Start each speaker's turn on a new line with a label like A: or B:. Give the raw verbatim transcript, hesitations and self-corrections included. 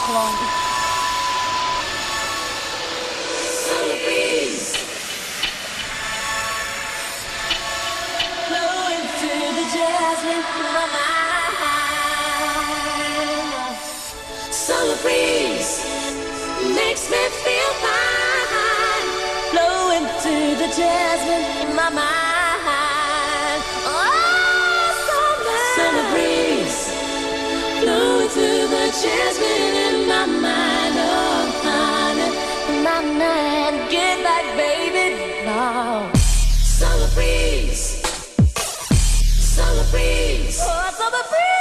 A: longer.
B: Summer breeze blowing through the jasmine in my mind. Summer breeze makes me feel fine, blowing through the jasmine in my mind. Oh, summer, summer breeze blowing through the jasmine in my mind. Oh, honey, my mind, get back, baby, now. Summer breeze, summer breeze, oh, summer breeze.